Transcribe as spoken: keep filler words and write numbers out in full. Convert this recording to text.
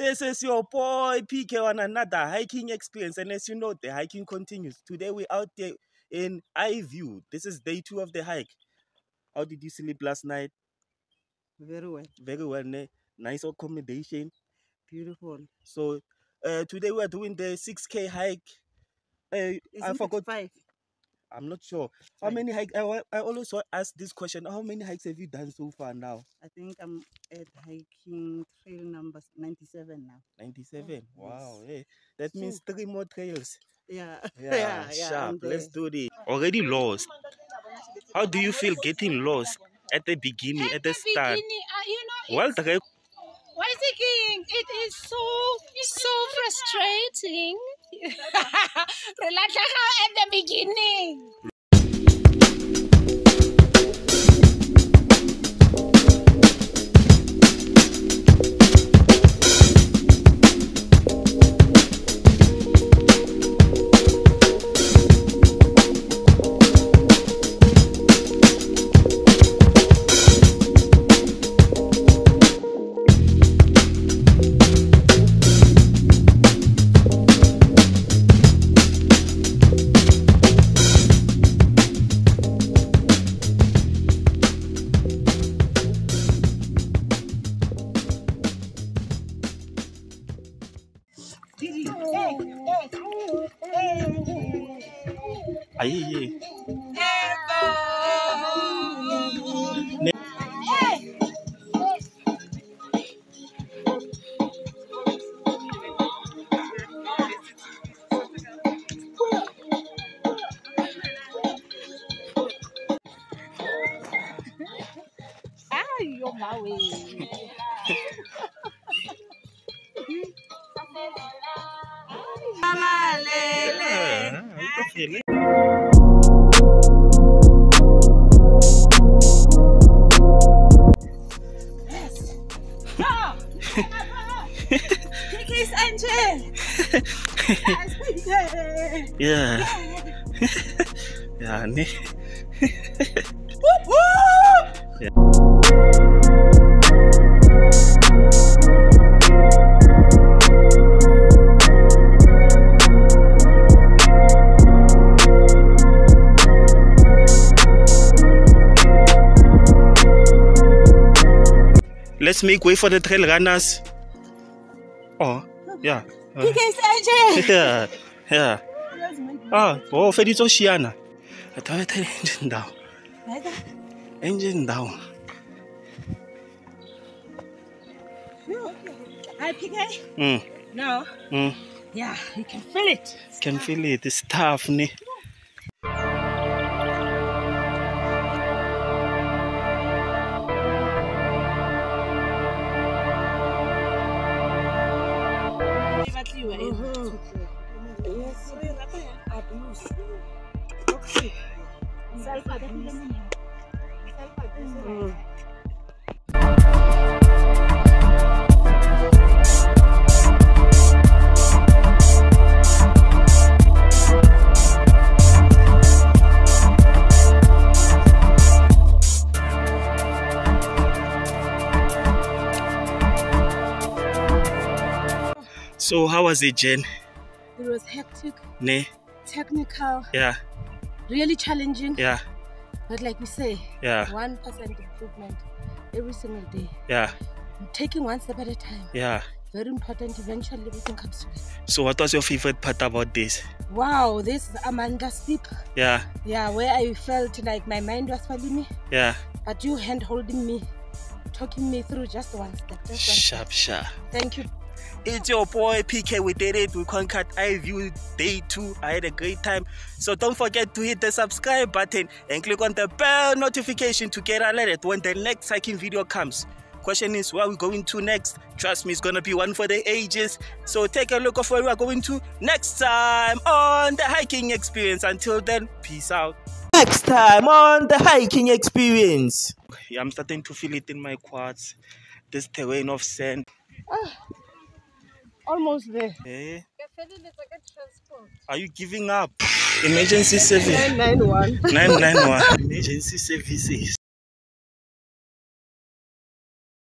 This is your boy P K on another hiking experience, and as you know, the hiking continues. Today we're out there in I-View. This is day two of the hike. How did you sleep last night? Very well. Very well, ne? Nice accommodation. Beautiful. So uh, today we're doing the six K hike. Uh, I forgot. Five. I'm not sure. How Five. many hikes? I, I always ask this question. How many hikes have you done so far now? I think I'm at hiking trail number ninety-seven now. ninety-seven. Wow. Hey, that So, means three more trails. Yeah. Yeah, yeah, yeah, sharp. I'm Let's there. do this. Already lost. How do you feel getting lost at the beginning, at, at the, the start? Beginning, uh, you know, Well, it's, the why is it king? It is so so frustrating. Relax at the beginning. Aye, Ah, you're my way. yeah, I can feel it. Kiki's engine. Yeah. Yeah, ne. Yeah. Let's make way for the trail runners. Oh, yeah. Uh, Kiki's engine. yeah, yeah. Ah, oh, Fedito Shiana. I thought I engine down. Engine down. Hi, P K. Mm. No. Mm. Yeah, you can feel it. Can feel it. It's tough, ne? So how was it, Jen? It was hectic, Ne? technical, Yeah, really challenging. yeah, But like we say, yeah, one percent improvement every single day. yeah, Taking one step at a time. yeah. Very important. Eventually, everything comes to it. So what was your favorite part about this? Wow, this Amanda steep. Yeah, Yeah, where I felt like my mind was failing me, yeah. but you hand holding me, talking me through just one step. Just one Sharp, sharp. step. Thank you. It's your boy P K. We did it. We conquered I-View day two. I had a great time. So don't forget to hit the subscribe button and click on the bell notification to get alerted when the next hiking video comes. Question is, where are we going to next? Trust me, it's gonna be one for the ages. So take a look of where we are going to next time on the hiking experience. Until then, peace out. Next time on the hiking experience. Yeah, I'm starting to feel it in my quads. This terrain of sand. Ah, almost there. Eh? Are you giving up? Emergency service. nine nine one. nine nine one. Emergency services.